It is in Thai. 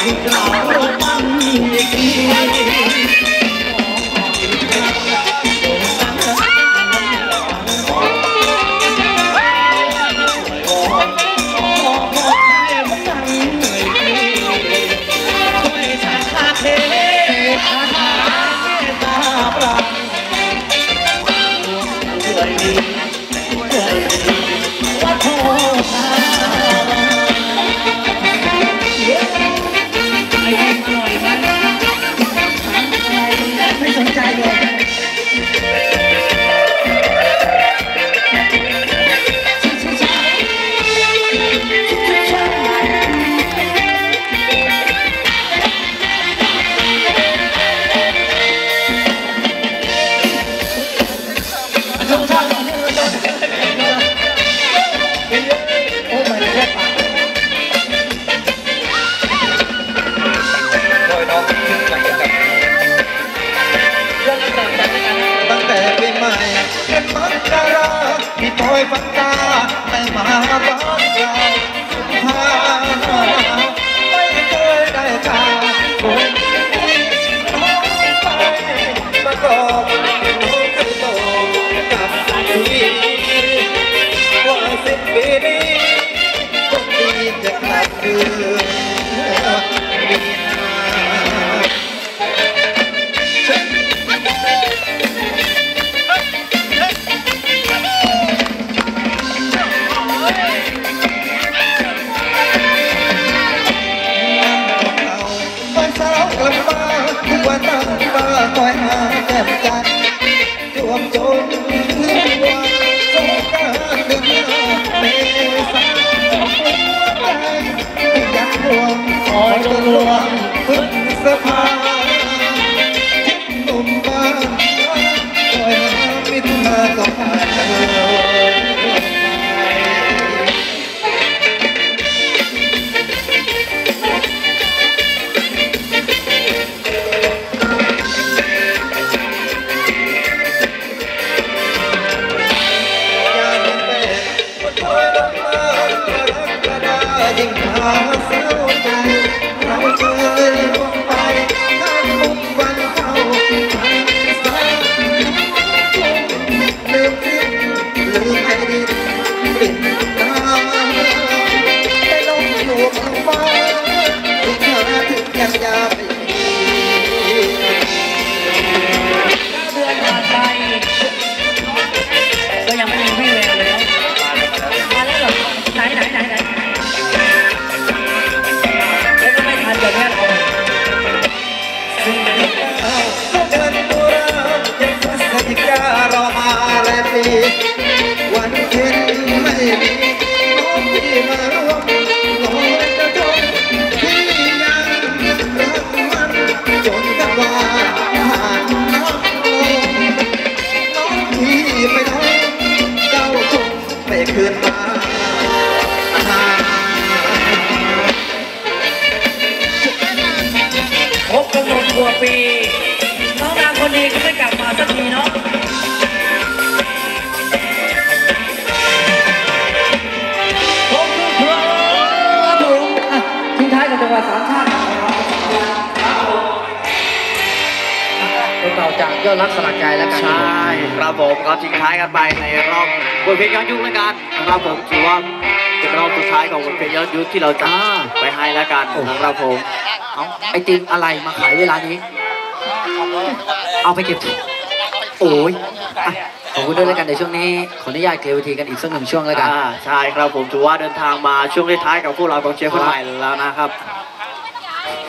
ฟังตาแต่มาบ้านเราพาไม่เคยได้ข่าวคนที่น้องไปมาบอกน้องเคยบอกกับพี่ว่า10 ปีนี้คนดีจะกลับคืนคอยหาแก้มกันรวมจนวันสงกรานต์เดือนเมษายนอยากรวมคอยจะรวมพฤษภาคิดหนุ่มบ้านคอยหามิตรมาก็ผ่านยิ่งพาเศร้าใจเราเคยลงไปข้ามมุมวันเข้าทางซ้ายลืมทิ้งลืมให้ดินปิดตาได้ลงอยู่ข้างฟ้าถึงเธอถึงกันยาไปเดือนผ่านไปก็ยังไม่มีวี่แววเลยมาแล้วเหรอไหนเดือนตุลาเดือนพฤศจิการอมาหลายปีวันเพ็ญไม่มีน้องพี่มาร่วมลอยกระทงพี่ยังรักมันจนกว่าผ่านน้ำลงน้องพี่ไปน้องเจ้าคงไม่คืนมาคบกันหมดกว่าปีน้องนางคนนี้ก็ไม่กลับมาสักทีเนาะผมคือเพื่อนถุงทิ้งท้ายกับจังหวัดสามชาติเป็นเก่าจากยอดรักสลักใจแล้วกันใช่ครับผมก็ทิ้งท้ายกันไปในรอบบทเพลงย้อนยุคแล้วกันครับผมถือว่าเป็นรอบสุดท้ายของบทเพลงย้อนยุคที่เราจะไปให้แล้วกันครับผมไอติมอะไรมาขายเวลานี้เอาไปเก็บโอ้ยขอบคุณด้วยแล้วกันในช่วงนี้ขออนุญาตเคลียร์เวทีกันอีกสักหนึ่งช่วงแล้วกันใช่ครับผมถือว่าเดินทางมาช่วงท้ายกับพวกเรากองเชียร์คนใหม่แล้วนะครับ